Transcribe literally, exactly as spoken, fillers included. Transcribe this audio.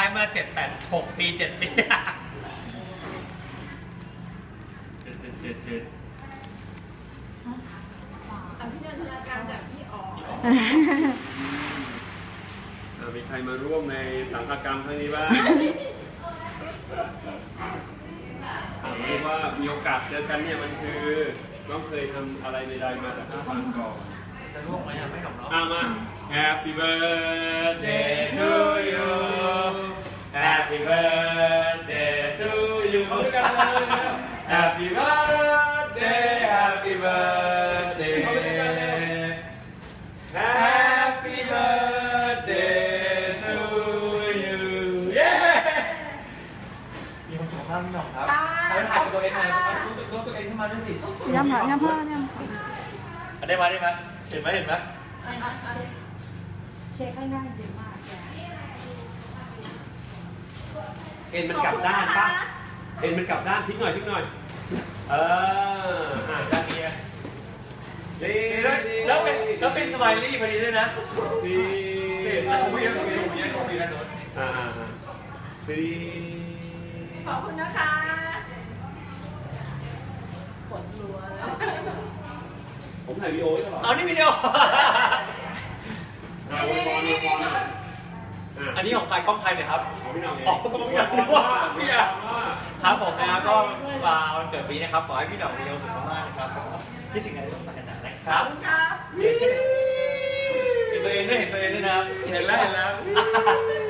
เมื่อเจ็ดแปดหกปีเจ็ดปีเจ็ดเจ็ดเจ็ดเจ็ดอภินันทนาการจากพี่อ๋อมีใครมาร่วมในสังฆกรรมครั้งนี้บ้างเรียกว่ามีโอกาสเจอกันเนี่ยมันคือน้องเคยทำอะไรใดๆมาจากห้าพันก่อนจะร่วงไหมอ่ะไม่หนอกเนาะอ่ะมา Happy birthday to you Happy birthday to you เขาด้วยกันเลย Happy birthday Happy birthday Happy birthday to you เย้มีความสุขมากพี่หน่องครับเขาถ่ายตัวเองเลยเขาดูตัวตัวเองขึ้นมาด้วยสิย่ำเหรอย่ำพ่อย่ำได้ไหมได้ไหมเห็นไหมเห็นไหมเช็คให้ง่ายดีมากเอ็นมันกลับด้านป่ะเอ็นมันกลับด้านพลิกหน่อยพลิกหน่อยเอออ่าด้านนี้ดีแล้วเป็นแล้วเป็นสไมลี่พอดีด้วยนะดีแล้วผมไม่ยังผมยังผมยังผมยังโดนอ่าดีขอบคุณนะคะกดรัวผมถ่ายวิดีโอใช่ป่ะเอานี่วิดีโออันนี้ของใครกล้องใครเนี่ยครับของพี่น้องเองอ๋อกล้องพี่น้องพี่อ่ะครับผมนะครับก็มาวันเกิดปีนะครับขอให้พี่น้องมีความสุขมากนะครับที่สิ่งใดสมปรารถนานะครับเห็นตัวเองด้วยเห็นตัวเองด้วยนะเห็นแล้วเห็นแล้ว